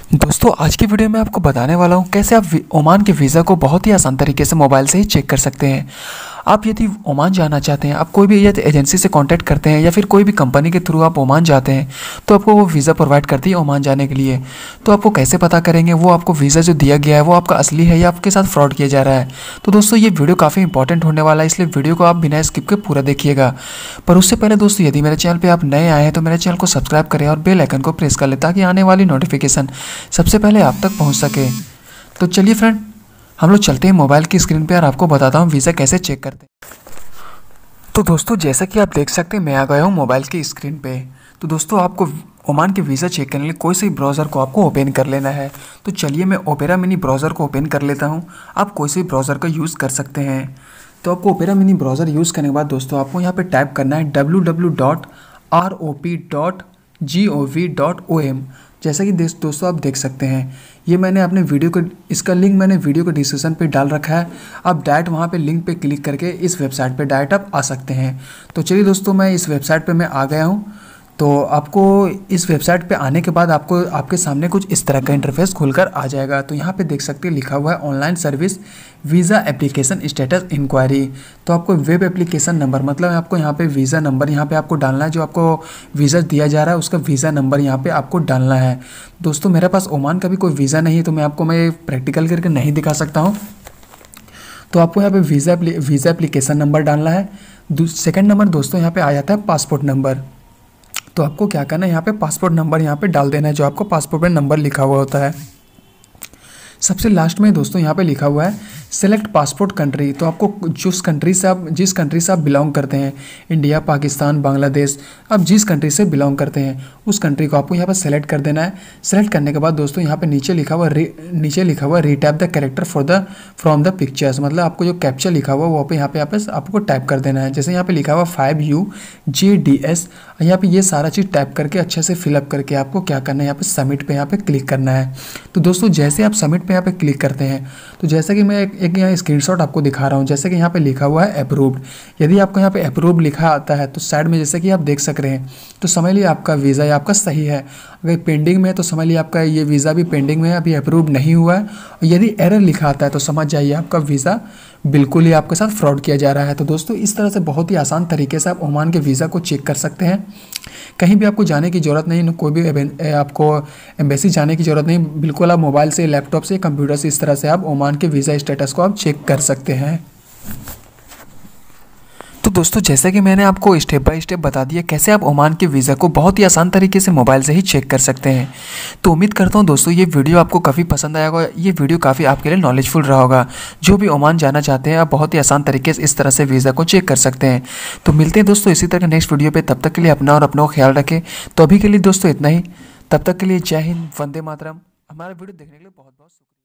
दोस्तों आज की वीडियो में आपको बताने वाला हूँ कैसे आप ओमान के वीज़ा को बहुत ही आसान तरीके से मोबाइल से ही चेक कर सकते हैं। आप यदि ओमान जाना चाहते हैं, आप कोई भी यदि एजेंसी से कांटेक्ट करते हैं या फिर कोई भी कंपनी के थ्रू आप ओमान जाते हैं तो आपको वो वीज़ा प्रोवाइड करती है ओमान जाने के लिए। तो आपको कैसे पता करेंगे वो आपको वीज़ा जो दिया गया है वो आपका असली है या आपके साथ फ्रॉड किया जा रहा है। तो दोस्तों ये वीडियो काफ़ी इंपॉर्टेंट होने वाला है, इसलिए वीडियो को आप बिना स्किप के पूरा देखिएगा। पर उससे पहले दोस्तों यदि मेरे चैनल पर आप नए आए हैं तो मेरे चैनल को सब्सक्राइब करें और बेल आइकन को प्रेस कर लें ताकि आने वाली नोटिफिकेशन सबसे पहले आप तक पहुंच सके। तो चलिए फ्रेंड, हम लोग चलते हैं मोबाइल की स्क्रीन पे और आपको बताता हूं वीज़ा कैसे चेक करते हैं। तो दोस्तों जैसा कि आप देख सकते हैं मैं आ गया हूं मोबाइल की स्क्रीन पे। तो दोस्तों आपको ओमान के वीज़ा चेक करने के लिए कोई सी ब्राउज़र को आपको ओपन कर लेना है। तो चलिए मैं ओपेरा मिनी ब्राउज़र को ओपन कर लेता हूँ। आप कोई सी ब्राउज़र का यूज़ कर सकते हैं। तो आपको ओपेरा मिनी ब्राउज़र यूज़ करने के बाद दोस्तों आपको यहाँ पर टाइप करना है www.rop.gov.om। जैसा कि दोस्तों आप देख सकते हैं ये मैंने अपने वीडियो को इसका लिंक मैंने वीडियो को डिस्क्रिप्शन पे डाल रखा है। आप डायरेक्ट वहाँ पे लिंक पे क्लिक करके इस वेबसाइट पे डायरेक्ट आप आ सकते हैं। तो चलिए दोस्तों मैं इस वेबसाइट पे मैं आ गया हूँ। तो आपको इस वेबसाइट पे आने के बाद आपको आपके सामने कुछ इस तरह का इंटरफेस खुलकर आ जाएगा। तो यहाँ पे देख सकते हैं लिखा हुआ है online service visa application status inquiry. तो आपको वेब एप्लीकेशन नंबर मतलब आपको यहाँ पे वीज़ा नंबर यहाँ पे आपको डालना है। जो आपको वीज़ा दिया जा रहा है उसका वीज़ा नंबर यहाँ पे आपको डालना है। दोस्तों मेरे पास ओमान का भी कोई वीज़ा नहीं है तो मैं प्रैक्टिकल करके नहीं दिखा सकता हूँ। तो आपको यहाँ पे वीज़ा एप्लीकेशन नंबर डालना है। सेकेंड नंबर दोस्तों यहाँ पे आ जाता है पासपोर्ट नंबर। तो आपको क्या करना है यहाँ पे पासपोर्ट नंबर यहाँ पे डाल देना है जो आपको पासपोर्ट में नंबर लिखा हुआ होता है। सबसे लास्ट में दोस्तों यहाँ पे लिखा हुआ है सेलेक्ट पासपोर्ट कंट्री। तो आपको जिस कंट्री से आप बिलोंग करते हैं, इंडिया, पाकिस्तान, बांग्लादेश, आप जिस कंट्री से बिलोंग करते हैं उस कंट्री को आपको यहाँ पर सेलेक्ट कर देना है। सेलेक्ट करने के बाद दोस्तों यहाँ पे नीचे लिखा हुआ retype the character from the pictures. मतलब आपको जो कैप्चर लिखा हुआ वो पे यहाँ पे आपको टाइप कर देना है। जैसे यहाँ पे लिखा हुआ 5UJDS। यहाँ पे ये सारा चीज़ टाइप करके अच्छे से फिलअप करके आपको क्या करना है यहाँ पे सबमिट पे यहाँ पे क्लिक करना है। तो दोस्तों जैसे आप सबमिट पे यहाँ पे क्लिक करते हैं तो जैसा कि मैं एक यहाँ स्क्रीनशॉट आपको दिखा रहा हूँ। जैसे कि यहाँ पे लिखा हुआ है अप्रूव्ड। यदि आपको यहाँ पे अप्रूव लिखा आता है तो साइड में जैसे कि आप देख सक रहे हैं तो समझ लीजिए आपका वीज़ा या आपका सही है। अगर पेंडिंग में है तो समझ लीजिए आपका ये वीज़ा भी पेंडिंग में है, अभी अप्रूव नहीं हुआ है। और यदि एरर लिखा आता है तो समझ जाइए आपका वीज़ा बिल्कुल ही आपके साथ फ्रॉड किया जा रहा है। तो दोस्तों इस तरह से बहुत ही आसान तरीके से आप ओमान के वीज़ा को चेक कर सकते हैं। कहीं भी आपको जाने की ज़रूरत नहीं, कोई भी आपको एम्बेसी जाने की ज़रूरत नहीं। बिल्कुल आप मोबाइल से, लैपटॉप से, कंप्यूटर से इस तरह से आप ओमान के वीज़ा स्टेटस को आप चेक कर सकते हैं। तो दोस्तों जैसा कि मैंने आपको स्टेप बाय स्टेप बता दिया कैसे आप ओमान के वीज़ा को बहुत ही आसान तरीके से मोबाइल से ही चेक कर सकते हैं। तो उम्मीद करता हूं दोस्तों ये वीडियो आपको काफ़ी पसंद आया होगा। ये वीडियो काफ़ी आपके लिए नॉलेजफुल रहा होगा। जो भी ओमान जाना चाहते हैं आप बहुत ही आसान तरीके से इस तरह से वीज़ा को चेक कर सकते हैं। तो मिलते हैं दोस्तों इसी तरह नेक्स्ट वीडियो पर। तब तक के लिए अपना और अपनों का ख्याल रखें। तो अभी के लिए दोस्तों इतना ही। तब तक के लिए जय हिंद, वंदे मातरम। हमारा वीडियो देखने के लिए बहुत बहुत शुक्रिया।